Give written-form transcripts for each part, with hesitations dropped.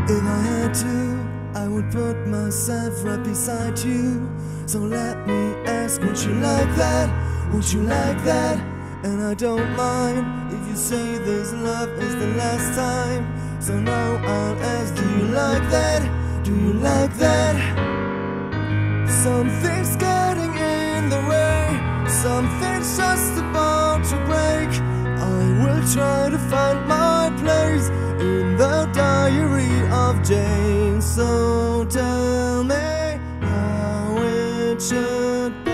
If I had to, I would put myself right beside you. So let me ask, would you like that? Would you like that? And I don't mind if you say this love is the last time. So now I'll ask, do you like that? Do you like that? Something's getting in the way, something's just about to break. I will try to find my place in the diary of Jane. So tell me how it should be.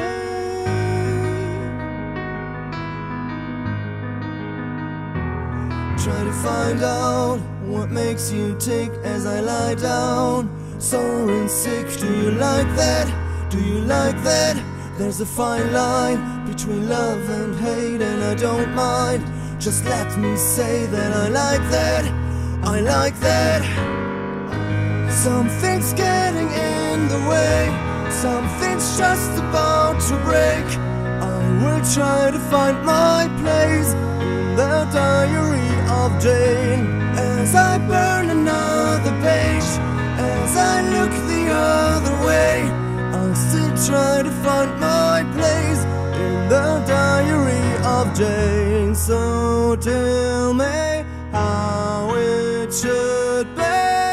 Try to find out what makes you tick as I lie down, sore and sick. Do you like that? Do you like that? There's a fine line between love and hate, and I don't mind. Just let me say that I like that. I like that. Something's getting in the way, something's just about to break. I will try to find my place in the diary of Jane. As I burn another page, as I look the other way, I'll still try to find my place in the diary of Jane. So tell me how it should be.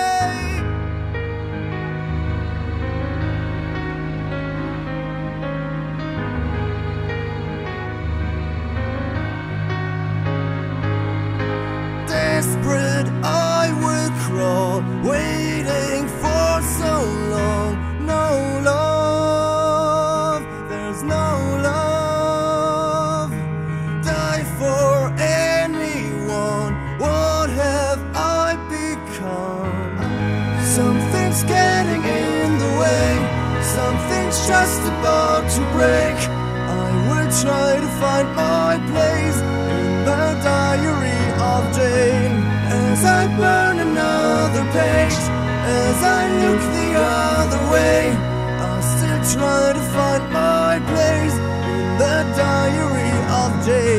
Desperate I will crawl, waiting for so long. No love, there's no love. Die for anyone, what have I become? Something's getting in the way, something's just about to break. I will try to find my place in the diary of Jane. As I burn another page, as I look the other way, I'll still try to find my place in the diary of Jane.